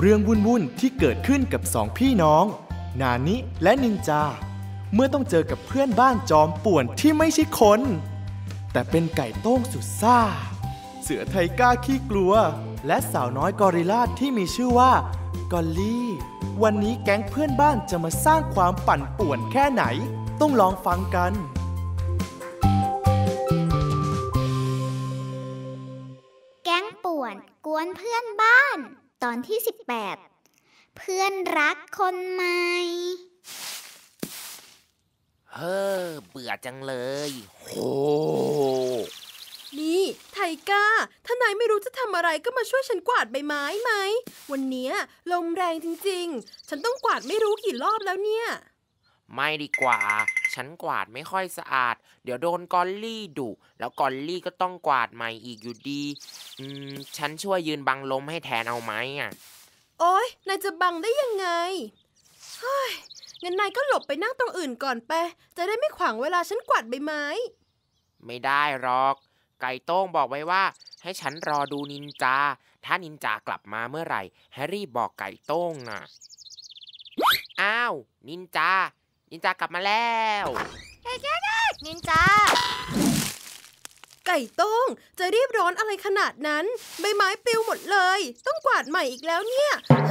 เรื่องวุ่นๆที่เกิดขึ้นกับสองพี่น้องนานิและนินจาเมื่อต้องเจอกับเพื่อนบ้านจอมป่วนที่ไม่ใช่คนแต่เป็นไก่โต้งสุดซ่าเสือไทก้าขี้กลัวและสาวน้อยกอริลลาที่มีชื่อว่ากอลลี่วันนี้แก๊งเพื่อนบ้านจะมาสร้างความปั่นป่วนแค่ไหนต้องลองฟังกันแก๊งป่วนกวนเพื่อนบ้านตอนที่18เพื่อนรักคนใหม่เบื่อจังเลยโหนี่ไทก้าถ้านายไม่รู้จะทำอะไรก็มาช่วยฉันกวาดใบไม้ไหมวันนี้ลมแรงจริงๆฉันต้องกวาดไม่รู้กี่รอบแล้วเนี่ยไม่ดีกว่าฉันกวาดไม่ค่อยสะอาดเดี๋ยวโดนกอลลี่ดุแล้วกอลลี่ก็ต้องกวาดใหม่อีกอยู่ดีฉันช่วยยืนบังลมให้แทนเอาไหมโอ๊ยนายจะบังได้ยังไงเฮ้ยงั้นนายก็หลบไปนั่งตรงอื่นก่อนไปจะได้ไม่ขวางเวลาฉันกวาดใบไม้ไม่ได้หรอกไก่โต้งบอกไว้ว่าให้ฉันรอดูนินจาถ้านินจากลับมาเมื่อไหร่แฮร์รี่บอกไก่โต้งอ้าวนินจากลับมาแล้วนินจาไก่โต้งจะรีบร้อนอะไรขนาดนั้นใบไม้ปลิวหมดเลยต้องกวาดใหม่อีกแล้วเนี่ย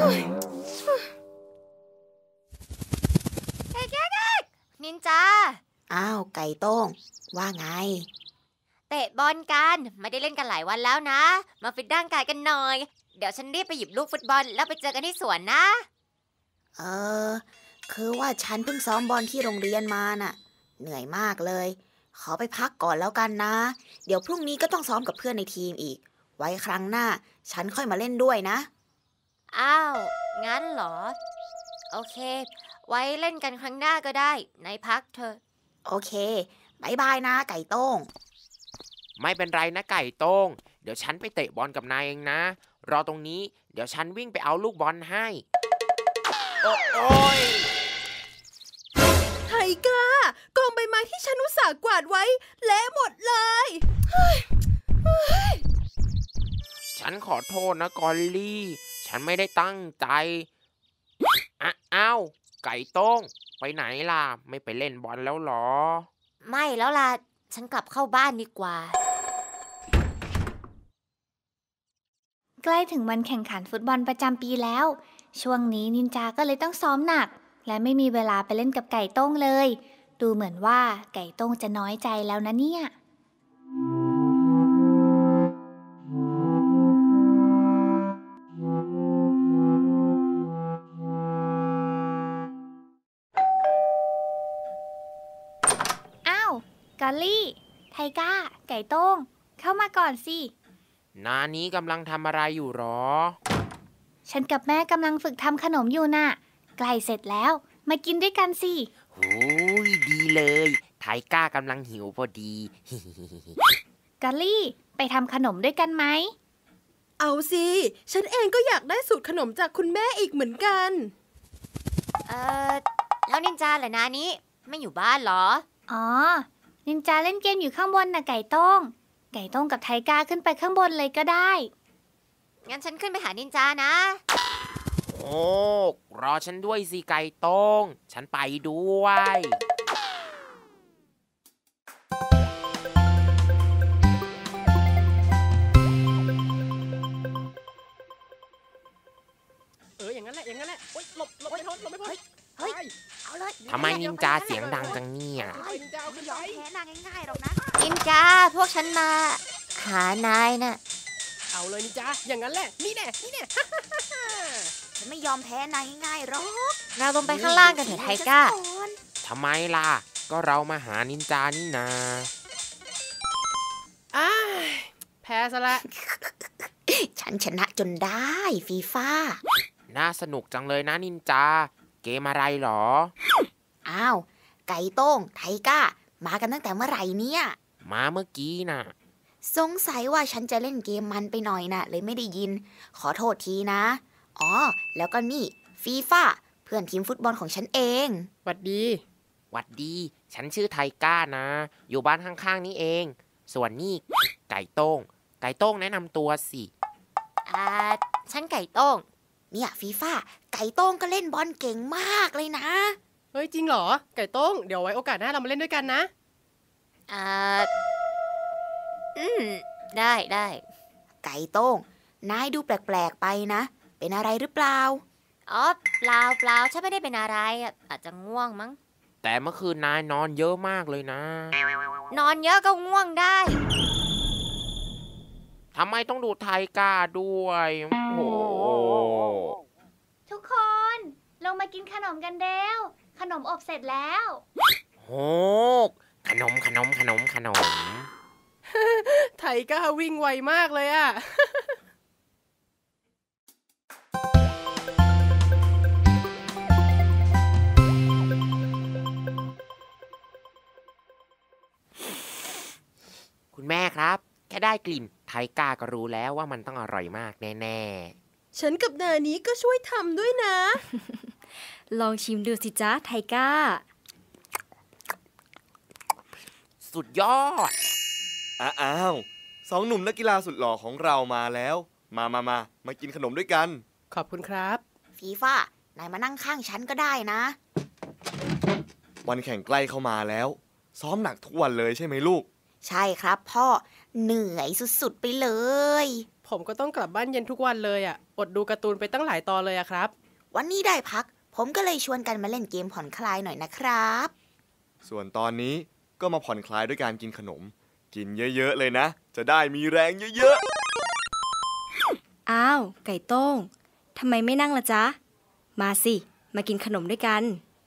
นินจาอ้าวไก่โต้งว่าไงเตะบอลกันไม่ได้เล่นกันหลายวันแล้วนะมาฟิตร่างกายกันหน่อยเดี๋ยวฉันรีบไปหยิบลูกฟุตบอลแล้วไปเจอกันที่สวนนะคือว่าฉันเพิ่งซ้อมบอลที่โรงเรียนมาน่ะเหนื่อยมากเลยขอไปพักก่อนแล้วกันนะเดี๋ยวพรุ่งนี้ก็ต้องซ้อมกับเพื่อนในทีมอีกไว้ครั้งหน้าฉันค่อยมาเล่นด้วยนะอ้าวงั้นเหรอโอเคไว้เล่นกันครั้งหน้าก็ได้นายพักเถอะโอเคบายบายนะไก่โต้งไม่เป็นไรนะไก่โต้งเดี๋ยวฉันไปเตะบอลกับนายเองนะรอตรงนี้เดี๋ยวฉันวิ่งไปเอาลูกบอลให้โอ๊ยไทก้ากองใบไม้ที่ฉันอุตส่าห์กวาดไว้เละหมดเลยฉันขอโทษนะกอลลี่ฉันไม่ได้ตั้งใจอ้าวไก่โต้งไปไหนล่ะไม่ไปเล่นบอลแล้วหรอไม่แล้วล่ะฉันกลับเข้าบ้านดีกว่าใกล้ถึงวันแข่งขันฟุตบอลประจำปีแล้วช่วงนี้นินจาก็เลยต้องซ้อมหนักและไม่มีเวลาไปเล่นกับไก่โต้งเลยดูเหมือนว่าไก่โต้งจะน้อยใจแล้วนะเนี่ยอ้าวกอลลี่ไทก้าไก่โต้งเข้ามาก่อนสินานี้กำลังทำอะไรอยู่หรอฉันกับแม่กำลังฝึกทำขนมอยู่น่ะใกล้เสร็จแล้วมากินด้วยกันสิโอ้ยดีเลยไทก้ากำลังหิวพอดีกอลลี่ไปทำขนมด้วยกันไหมเอาสิฉันเองก็อยากได้สูตรขนมจากคุณแม่อีกเหมือนกันแล้วนินจาเหรอนานี้ไม่อยู่บ้านเหรออ๋อนินจาเล่นเกมอยู่ข้างบนน่ะไก่โต้งกับไทก้าขึ้นไปข้างบนเลยก็ได้งั้นฉันขึ้นไปหานินจานะโอ้รอฉันด้วยสิไก่โต้งฉันไปด้วยอย่างนั้นแหละโอ๊ยหลบไม่พ้นเฮ้ยเอาเลยทำไมนินจาเสียงดังจังเนี่ยนินจาขึ้นไปแพ้นางง่ายๆหรอกนะนินจาพวกฉันมาหานายน่ะเอาเลยนินจาอย่างนั้นแหละนี่แน่ฉันไม่ยอมแพ้นายง่ายๆหรอกเราลงไปข้างล่างกันเถอะไทก้าทำไมล่ะก็เรามาหานินจานี่นาแพ้ซะละฉันชนะจนได้ฟีฟ่าน่าสนุกจังเลยนะนินจาเกมอะไรหรออ้าวไก่โต้งไทก้ามากันตั้งแต่เมื่อไหร่เนี่ยมาเมื่อกี้น่ะสงสัยว่าฉันจะเล่นเกมมันไปหน่อยน่ะเลยไม่ได้ยินขอโทษทีนะอ๋อแล้วก็นี่ฟีฟ่าเพื่อนทีมฟุตบอลของฉันเองหวัดดีฉันชื่อไทก้านะอยู่บ้านข้างๆนี้เองส่วนนี่ไก่โต้งแนะนำตัวสิฉันไก่โต้งเนี่ยฟีฟ่าไก่โต้งก็เล่นบอลเก่งมากเลยนะเฮ้ยจริงเหรอไก่โต้งเดี๋ยวไว้โอกาสหน้าเรามาเล่นด้วยกันนะได้ไก่โต้งนายดูแปลกๆไปนะเป็นอะไรหรือเปล่าอ๋อเปล่าฉันไม่ได้เป็นอะไรอาจจะง่วงมั้งแต่เมื่อคืนนายนอนเยอะมากเลยนะนอนเยอะก็ง่วงได้ทำไมต้องดูไทก้าด้วยโอ้ทุกคนลงมากินขนมกันเร็วขนมอบเสร็จแล้วโหขนมไทก้าวิ่งไวมากเลยอะคุณแม่ครับแค่ได้กลิ่นไทก้าก็รู้แล้วว่ามันต้องอร่อยมากแน่ๆฉันกับนานี้ก็ช่วยทำด้วยนะลองชิมดูสิจ๊ะไทก้าสุดยอดอ้าวสองหนุ่มนักกีฬาสุดหล่อของเรามาแล้วมากินขนมด้วยกันขอบคุณครับฟีฟ่านายมานั่งข้างฉันก็ได้นะวันแข่งใกล้เข้ามาแล้วซ้อมหนักทุกวันเลยใช่ไหมลูกใช่ครับพ่อเหนื่อยสุดๆไปเลยผมก็ต้องกลับบ้านเย็นทุกวันเลยอ่ะอดดูการ์ตูนไปตั้งหลายตอนเลยอะครับวันนี้ได้พักผมก็เลยชวนกันมาเล่นเกมผ่อนคลายหน่อยนะครับส่วนตอนนี้ก็มาผ่อนคลายด้วยการกินขนมกินเยอะๆเลยนะจะได้มีแรงเยอะๆอ้าวไก่โต้งทำไมไม่นั่งล่ะจ๊ะมาสิมากินขนมด้วยกัน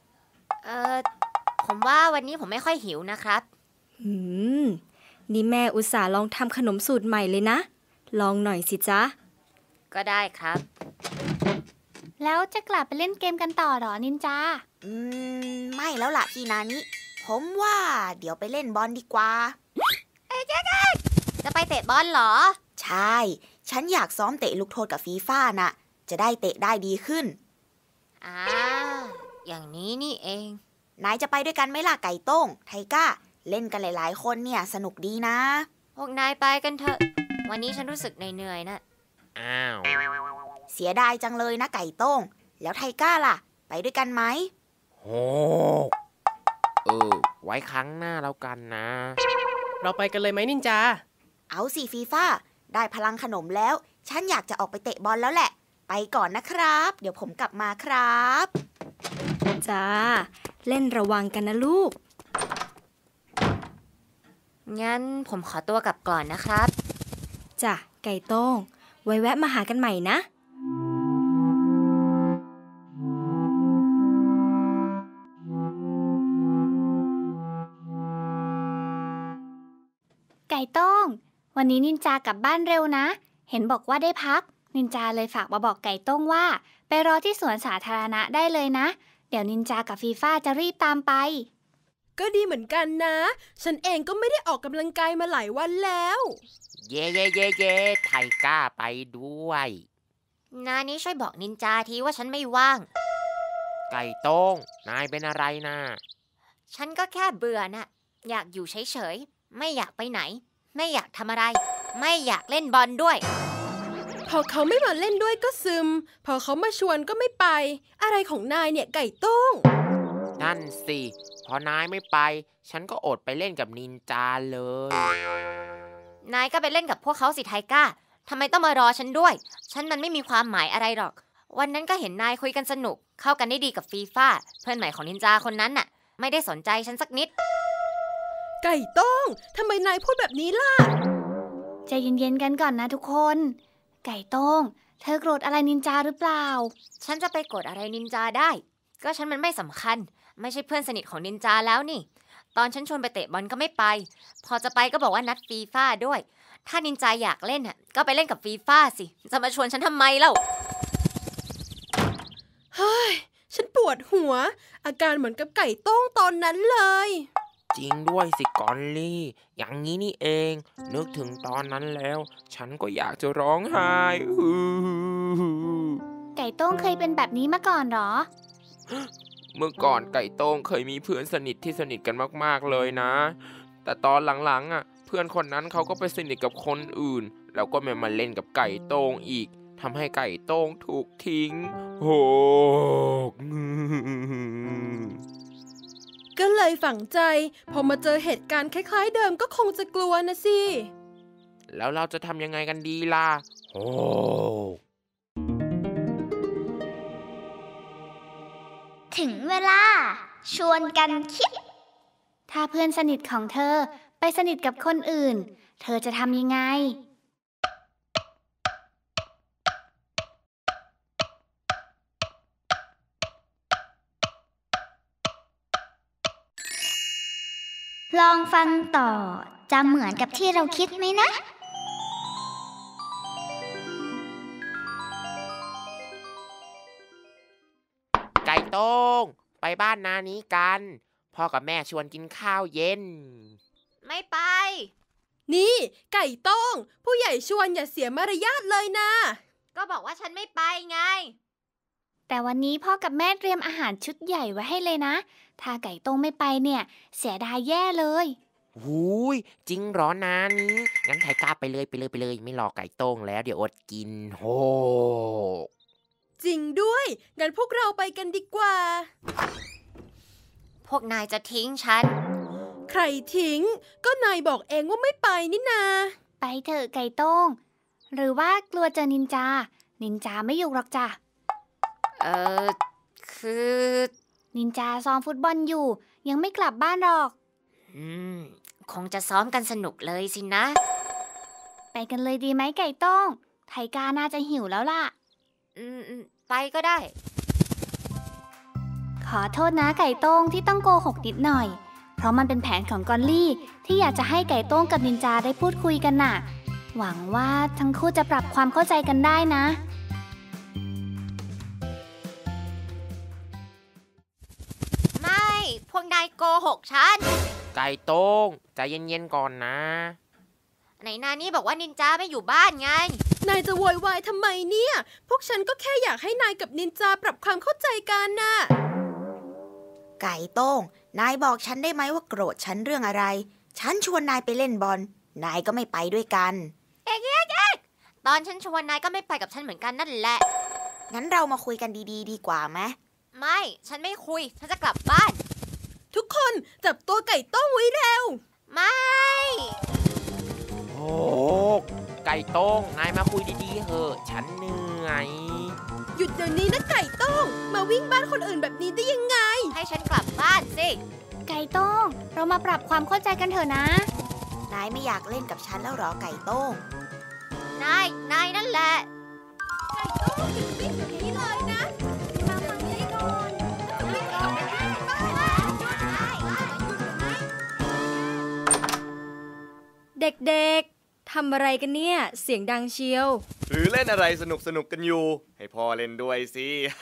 ผมว่าวันนี้ผมไม่ค่อยหิวนะครับนี่แม่อุตส่าห์ลองทำขนมสูตรใหม่เลยนะลองหน่อยสิจ๊ะก็ได้ครับแล้วจะกลับไปเล่นเกมกันต่อหรอนินจาไม่แล้วล่ะพี่นานิผมว่าเดี๋ยวไปเล่นบอลดีกว่าจะไปเตะบอลเหรอใช่ฉันอยากซ้อมเตะลูกโทษกับฟีฟ่าน่ะจะได้เตะได้ดีขึ้นอย่างนี้นี่เองนายจะไปด้วยกันไหมล่ะไก่โต้งไทก้าเล่นกันหลายๆคนเนี่ยสนุกดีนะพวกนายไปกันเถอะวันนี้ฉันรู้สึกเหนื่อยๆนะอ้าวเสียดายจังเลยนะไก่โต้งแล้วไทก้าล่ะไปด้วยกันไหมโอ้ไว้ครั้งหน้าแล้วกันนะเราไปกันเลยไหมนินจาเอาสิฟีฟ่าได้พลังขนมแล้วฉันอยากจะออกไปเตะบอลแล้วแหละไปก่อนนะครับเดี๋ยวผมกลับมาครับจ้าเล่นระวังกันนะลูกงั้นผมขอตัวกลับก่อนนะครับจ้ะไก่โต้งไว้แวะมาหากันใหม่นะไก่โต้งวันนี้นินจากลับบ้านเร็วนะเห็นบอกว่าได้พักนินจาเลยฝากมาบอกไก่โต้งว่าไปรอที่สวนสาธารณะได้เลยนะเดี๋ยวนินจากับฟีฟ่าจะรีบตามไปก็ดีเหมือนกันนะฉันเองก็ไม่ได้ออกกำลังกายมาหลายวันแล้วเย่ไทก้าไปด้วยนานี้ช่วยบอกนินจาทีว่าฉันไม่ว่างไก่โต้งนายเป็นอะไรนะฉันก็แค่เบื่อน่ะอยากอยู่เฉยๆไม่อยากไปไหนไม่อยากทำอะไรไม่อยากเล่นบอลด้วยพอเขาไม่มาเล่นด้วยก็ซึมพอเขามาชวนก็ไม่ไปอะไรของนายเนี่ยไก่โต้งนั่นสิพอนายไม่ไปฉันก็อดไปเล่นกับนินจาเลยนายก็ไปเล่นกับพวกเขาสิไทก้าทำไมต้องมารอฉันด้วยฉันมันไม่มีความหมายอะไรหรอกวันนั้นก็เห็นนายคุยกันสนุกเข้ากันได้ดีกับฟีฟ่าเพื่อนใหม่ของนินจาคนนั้นน่ะไม่ได้สนใจฉันสักนิดไก่โต้งทำไมนายพูดแบบนี้ล่ะใจเย็นๆกันก่อนนะทุกคนไก่โต้งเธอโกรธอะไรนินจาหรือเปล่าฉันจะไปโกรธอะไรนินจาได้ก็ฉันมันไม่สำคัญไม่ใช่เพื่อนสนิทของนินจาแล้วนี่ตอนฉันชวนไปเตะบอลก็ไม่ไปพอจะไปก็บอกว่านัดฟีฟ่าด้วยถ้านินจาอยากเล่นก็ไปเล่นกับฟีฟ่าสิจะมาชวนฉันทำไมเล่าเฮ้ยฉันปวดหัวอาการเหมือนกับไก่โต้งตอนนั้นเลยจริงด้วยสิกอลลี่อย่างนี้นี่เองนึกถึงตอนนั้นแล้วฉันก็อยากจะร้องไห้ไก่โต้งเคยเป็นแบบนี้มาก่อนหรอเมื่อก่อนไก่โต้งเคยมีเพื่อนสนิทที่สนิทกันมากๆเลยนะแต่ตอนหลังๆเพื่อนคนนั้นเขาก็ไปสนิทกับคนอื่นแล้วก็ไม่มาเล่นกับไก่โต้งอีกทำให้ไก่โต้งถูกทิ้งโหกก็เลยฝังใจพอมาเจอเหตุการณ์คล้ายๆเดิมก็คงจะกลัวนะสิแล้วเราจะทำยังไงกันดีล่ะโหกถึงเวลา ชวนกันคิด ถ้าเพื่อนสนิทของเธอไปสนิทกับคนอื่น เธอจะทำยังไง ลองฟังต่อจะเหมือนกับที่เราคิดไหมนะไก่โต้งไปบ้านนานี้กันพ่อกับแม่ชวนกินข้าวเย็นไม่ไปนี่ไก่โต้งผู้ใหญ่ชวนอย่าเสียมารยาทเลยนะก็บอกว่าฉันไม่ไปไงแต่วันนี้พ่อกับแม่เตรียมอาหารชุดใหญ่ไว้ให้เลยนะ ถ้าไก่โต้งไม่ไปเนี่ยเสียดายแย่เลยหูยจริงเหรอนานี้งั้นไทก้าไปเลยไม่รอไก่โต้งแล้วเดี๋ยวอดกินโหกจริงด้วยงั้นพวกเราไปกันดีกว่าพวกนายจะทิ้งฉันใครทิ้งก็นายบอกเองว่าไม่ไปนี่นาไปเถอะไก่โต้งหรือว่ากลัวเจอนินจาไม่อยู่หรอกจ้ะคือนินจาซ้อมฟุตบอลอยู่ยังไม่กลับบ้านหรอกคงจะซ้อมกันสนุกเลยสินะไปกันเลยดีไหมไก่โต้งไทก้าน่าจะหิวแล้วล่ะไปก็ได้ขอโทษนะไก่โต้งที่ต้องโกหกนิดหน่อยเพราะมันเป็นแผนของกอลลี่ที่อยากจะให้ไก่โต้งกับนินจาได้พูดคุยกันน่ะหวังว่าทั้งคู่จะปรับความเข้าใจกันได้นะไม่พวกนายโกหกฉันไก่โต้งใจเย็นๆก่อนนะไหนนานี่บอกว่านินจาไม่อยู่บ้านไงนายจะโวยวายทำไมเนี่ยพวกฉันก็แค่อยากให้นายกับนินจาปรับความเข้าใจกันน่ะไก่โต้งนายบอกฉันได้ไหมว่าโกรธฉันเรื่องอะไรฉันชวนนายไปเล่นบอลนายก็ไม่ไปด้วยกันเอ๊ะตอนฉันชวนนายก็ไม่ไปกับฉันเหมือนกันนั่นแหละงั้นเรามาคุยกันดีๆดีกว่าไหมไม่ฉันไม่คุยฉันจะกลับบ้านทุกคนจับตัวไก่โต้งไว้เร็วไม่โหกไก่โต้งนายมาคุยดีๆเถอะฉันเหนื่อยหยุดเดี๋ยวนี้นะไก่โต้งมาวิ่งบ้านคนอื่นแบบนี้ได้ยังไงให้ฉันกลับบ้านสิไก่โต้งเรามาปรับความเข้าใจกันเถอะนะนายไม่อยากเล่นกับฉันแล้วหรอไก่โต้งนายนั่นแหละไก่โต้งหยุดวิ่งแบบนี้เลยนะมาฟังใจก่อนจะวิ่งกลับไปที่บ้านเด็กๆทำอะไรกันเนี่ยเสียงดังเชียวหรือเล่นอะไรสนุกกันอยู่ให้พ่อเล่นด้วยสิ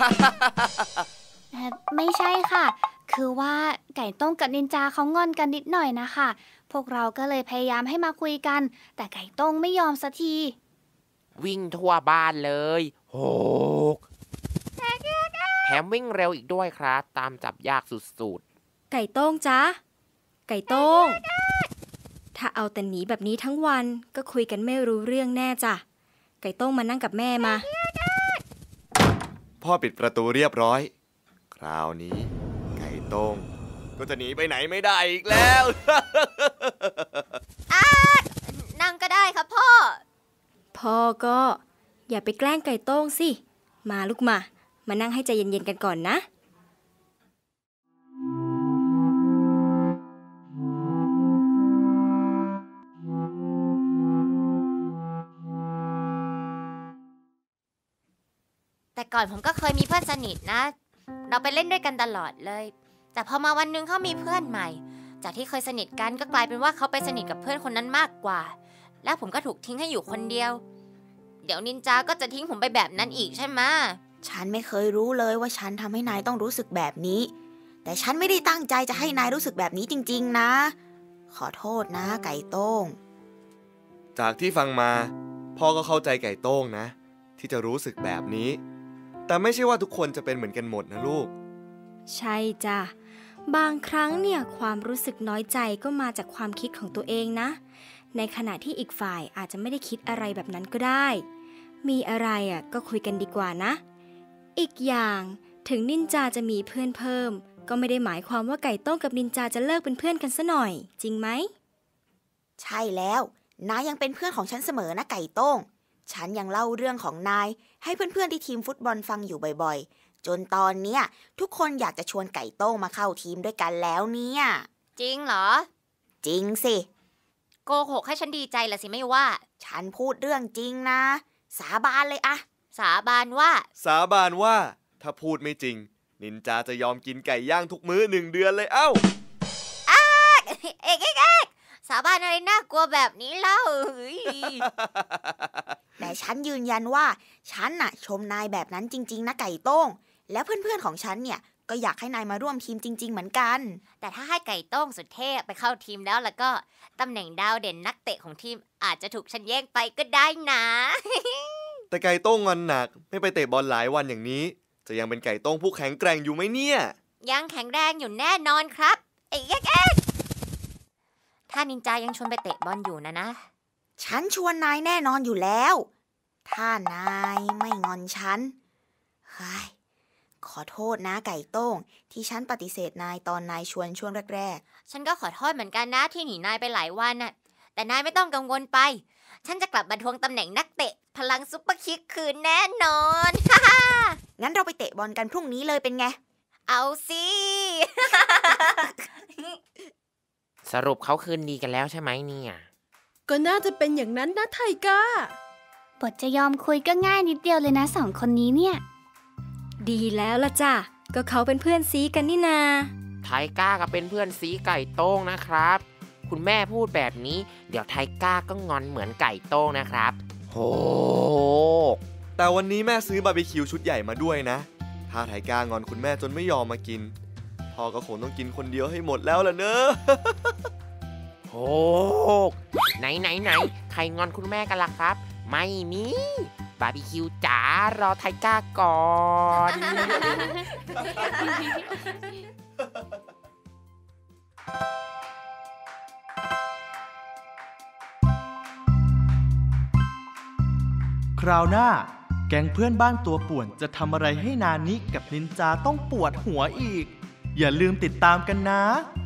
ไม่ใช่ค่ะคือว่าไก่โต้งกับนินจาเขางอนกันนิดหน่อยนะคะพวกเราก็เลยพยายามให้มาคุยกันแต่ไก่โต้งไม่ยอมสักทีวิ่งทั่วบ้านเลยโหกแถมวิ่งเร็วอีกด้วยครับตามจับยากสุดๆไก่โต้งจ๊ะไก่โต้งถ้าเอาแต่หนีแบบนี้ทั้งวันก็คุยกันไม่รู้เรื่องแน่จ้ะไก่โต้งมานั่งกับแม่มาพ่อปิดประตูเรียบร้อยคราวนี้ไก่โต้งก็จะหนีไปไหนไม่ได้อีกแล้วนั่งก็ได้ครับพ่อก็อย่าไปแกล้งไก่โต้งสิมาลูกมานั่งให้ใจเย็นๆกันก่อนนะแต่ก่อนผมก็เคยมีเพื่อนสนิทนะเราไปเล่นด้วยกันตลอดเลยแต่พอมาวันนึงเขามีเพื่อนใหม่จากที่เคยสนิทกันก็กลายเป็นว่าเขาไปสนิทกับเพื่อนคนนั้นมากกว่าแล้วผมก็ถูกทิ้งให้อยู่คนเดียวเดี๋ยวนินจาก็จะทิ้งผมไปแบบนั้นอีกใช่ไหมฉันไม่เคยรู้เลยว่าฉันทำให้นายต้องรู้สึกแบบนี้แต่ฉันไม่ได้ตั้งใจจะให้นายรู้สึกแบบนี้จริงๆนะขอโทษนะไก่โต้งจากที่ฟังมาพ่อก็เข้าใจไก่โต้งนะที่จะรู้สึกแบบนี้แต่ไม่ใช่ว่าทุกคนจะเป็นเหมือนกันหมดนะลูกใช่จ้ะบางครั้งเนี่ยความรู้สึกน้อยใจก็มาจากความคิดของตัวเองนะในขณะที่อีกฝ่ายอาจจะไม่ได้คิดอะไรแบบนั้นก็ได้มีอะไรก็คุยกันดีกว่านะ อีกอย่างถึงนินจาจะมีเพื่อนเพิ่มก็ไม่ได้หมายความว่าไก่ต้งกับนินจาจะเลิกเป็นเพื่อนกันซะหน่อยจริงไหมใช่แล้วนายยังเป็นเพื่อนของฉันเสมอนะไก่ต้งฉันยังเล่าเรื่องของนายให้เพื่อนๆที่ทีมฟุตบอลฟังอยู่บ่อยๆจนตอนเนี้ยทุกคนอยากจะชวนไก่ต้งมาเข้าทีมด้วยกันแล้วเนี่ยจริงเหรอจริงสิโกหกให้ฉันดีใจละสิไม่ว่าฉันพูดเรื่องจริงนะสาบานเลยอะสาบานว่าถ้าพูดไม่จริงนินจาจะยอมกินไก่ย่างทุกมื้อ1 เดือนเลยเอ้าเอกสาบานอะไรน่ากลัวแบบนี้เล่าแต่ฉันยืนยันว่าฉันน่ะชมนายแบบนั้นจริงๆนะไก่โต้งและเพื่อนๆของฉันเนี่ยก็อยากให้นายมาร่วมทีมจริงๆเหมือนกันแต่ถ้าให้ไก่โต้งสุดเท่ไปเข้าทีมแล้วก็ตำแหน่งดาวเด่นนักเตะของทีมอาจจะถูกฉันแย่งไปก็ได้นะแต่ไก่โต้งงอนหนักไม่ไปเตะบอลหลายวันอย่างนี้จะยังเป็นไก่โต้งผู้แข็งแกร่งอยู่ไหมเนี่ยยังแข็งแรงอยู่แน่นอนครับเอ๊ะถ้านินจายังชวนไปเตะบอลอยู่นะฉันชวนนายแน่นอนอยู่แล้วถ้านายไม่งอนฉันขอโทษนะไก่โต้งที่ฉันปฏิเสธนายตอนนายชวนช่วงแรกๆฉันก็ขอโทษเหมือนกันนะที่หนีนายไปหลายวันน่ะแต่นายไม่ต้องกังวลไปฉันจะกลับมาทวงตำแหน่งนักเตะพลังซุปเปอร์คิกคืนแน่นอนงั้นเราไปเตะบอลกันพรุ่งนี้เลยเป็นไงเอาสิสรุปเขาคืนดีกันแล้วใช่ไหมเนี่ยก็น่าจะเป็นอย่างนั้นนะไทก้าบทจะยอมคุยก็ง่ายนิดเดียวเลยนะ2 คนนี้เนี่ยดีแล้วล่ะจ้ะก็เขาเป็นเพื่อนซีกันนี่นาไทก้าก็เป็นเพื่อนซีไก่โต้งนะครับคุณแม่พูดแบบนี้เดี๋ยวไทก้าก็งอนเหมือนไก่โต้งนะครับโหแต่วันนี้แม่ซื้อบาร์บีคิวชุดใหญ่มาด้วยนะถ้าไทก้างอนคุณแม่จนไม่ยอมมากินพ่อก็คงต้องกินคนเดียวให้หมดแล้วล่ะเนอะโหไหนใครงอนคุณแม่กันล่ะครับไม่มีบาร์บีคิวจ๋ารอไทก้าก่อนคราวหน้าแก๊งเพื่อนบ้านตัวป่วนจะทำอะไรให้นานิกับนินจาต้องปวดหัวอีกอย่าลืมติดตามกันนะ